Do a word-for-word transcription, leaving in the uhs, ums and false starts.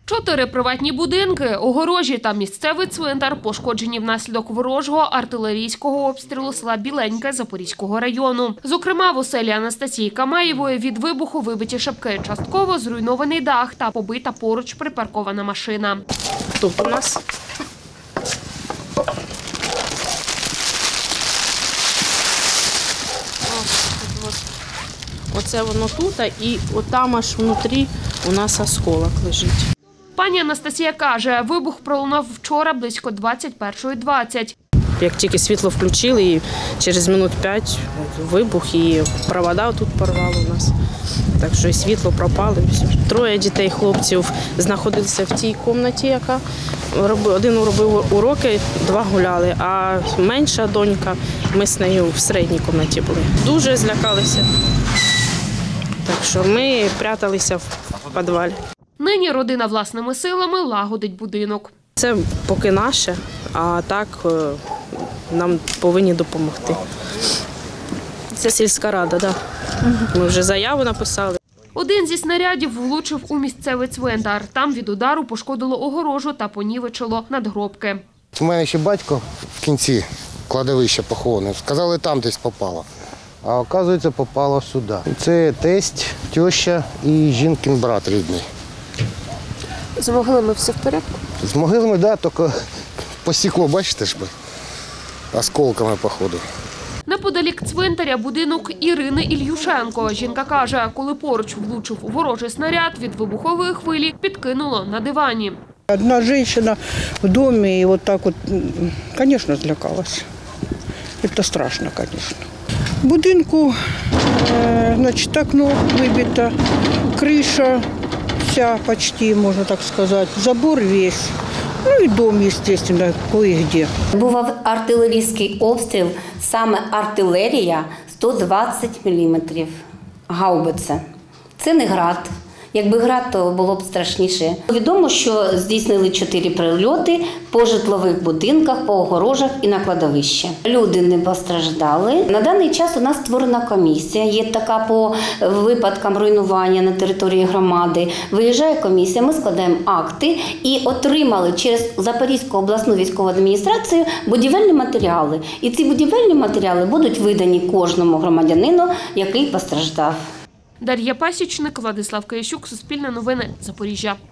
Чотири приватні будинки, огорожі та місцевий цвинтар пошкоджені внаслідок ворожого артилерійського обстрілу села Біленьке Запорізького району. Зокрема, в оселі Анастасії Камаєвої від вибуху вибиті шибки, частково зруйнований дах та побита поруч припаркована машина. Тут у нас оце воно тут, і отам аж внутрі у нас осколок лежить. Пані Анастасія каже, вибух пролунав вчора близько двадцять першої двадцять. Як тільки світло включили, і через минут п'ять вибух, і провода тут порвало у нас. Так що і світло пропало. І все. Троє дітей, хлопців, знаходилися в тій кімнаті, яка один робив уроки, два гуляли, а менша донька, ми з нею в середній кімнаті були. Дуже злякалися. Так що ми пряталися в підвалі. Нині родина власними силами лагодить будинок. Це поки наше, а так нам повинні допомогти. Це сільська рада, так. Ми вже заяву написали. Один зі снарядів влучив у місцевий цвинтар. Там від удару пошкодило огорожу та понівечило надгробки. У мене ще батько в кінці кладовища похований. Сказали, там десь попало. А оказується, попало сюди. Це тесть, теща і жінкин брат рідний. З могилами все в порядку? З могилами, так, да, тільки посікло, бачите ж, осколками, походу. Неподалік цвинтаря будинок Ірини Ільюшенко. Жінка каже, коли поруч влучив у ворожий снаряд, від вибухової хвилі підкинуло на дивані. Одна жінка в домі і от так от, звісно, злякалася. Це страшно, звісно. В будинку, значить, окно вибито, криша вся почти, можна так сказати, забор весь. Ну і дом, звісно, кое-де. Був артилерійський обстріл, саме артилерія сто двадцять міліметрів, гаубиця. Це не град. Якби град, то було б страшніше. Відомо, що здійснили чотири прильоти по житлових будинках, по огорожах і на кладовище. Люди не постраждали. На даний час у нас створена комісія. Є така по випадкам руйнування на території громади. Виїжджає комісія, ми складаємо акти і отримали через Запорізьку обласну військову адміністрацію будівельні матеріали. І ці будівельні матеріали будуть видані кожному громадянину, який постраждав. Дар'я Пасічник, Владислав Киящук, Суспільне новини, Запоріжжя.